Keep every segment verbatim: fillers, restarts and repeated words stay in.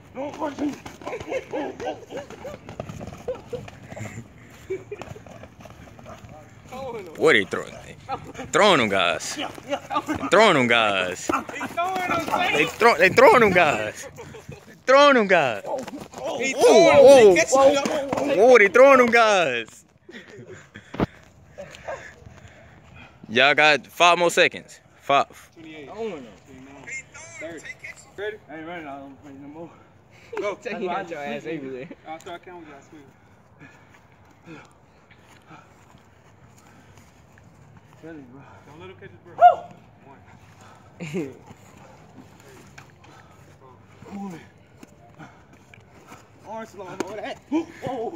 What are you throwing? Throwing them guys. Throwing them guys. They throw. They throwing them guys. Throwing them guys. Whoa, whoa, whoa! They throwing them guys. Y'all got five more seconds. Five. twenty-eight. thirty. Ready? I ain't running. I don't play no more. Go. Take your ass over there. I'll start counting with y'all. Squeeze. Don't let him catch his breath. One. Arms long over that. Whoa.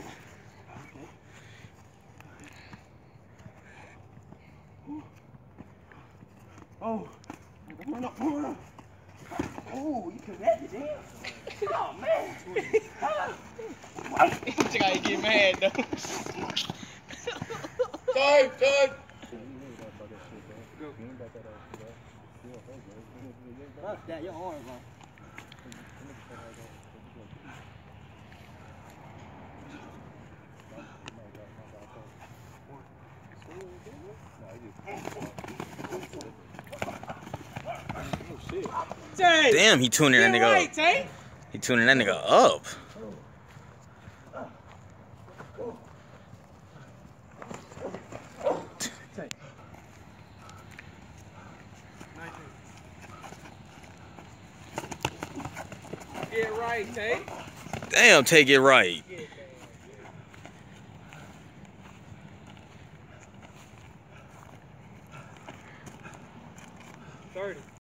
Oh. Oh, you connected it. Oh, man. You gotta get mad, though. Time, time. Fuck that, your arm, man. Damn, he tuning that nigga up. He tuning that nigga up. Get right, Tay. Damn, take it right.